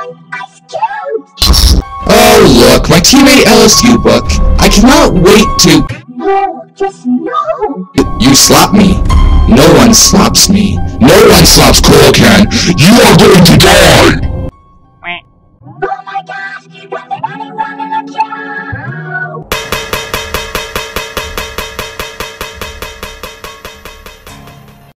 Oh look, my teammate LSU book. I cannot wait to... No, just no! You slap me. No one slaps me. No one slaps Coral Can. You are going to die!